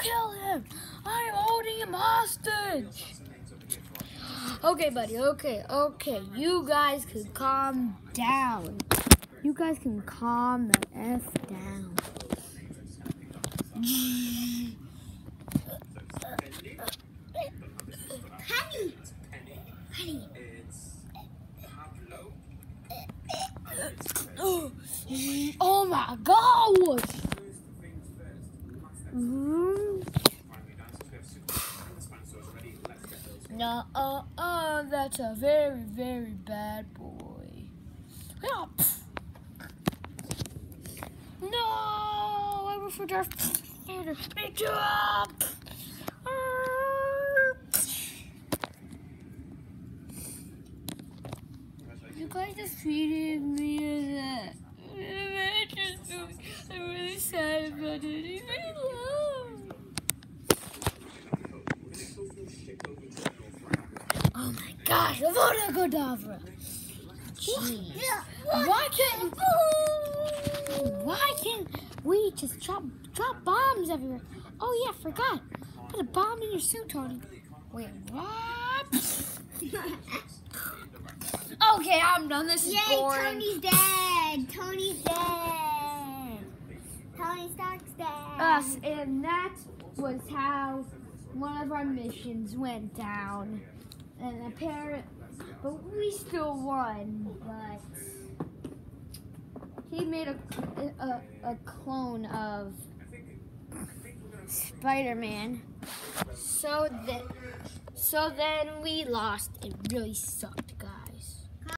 kill him. I'm holding him hostage. Okay, buddy, okay. You guys can calm down. You guys can calm the F down. Honey. Oh my God! No, that's a very, very bad boy. No, I was for Darth Vader. Pick up. You guys defeated me that. I'm really sad about it. Oh my gosh, Avada Kedavra! Jeez. Why can't we just drop bombs everywhere? Oh yeah, forgot. Put a bomb in your suit, Tony. Wait, what? Okay, I'm done. This is boring. Tony's dead. Tony Stark's dead. And that was how one of our missions went down. And but we still won. But he made a clone of Spider-Man. So then we lost. It really sucked.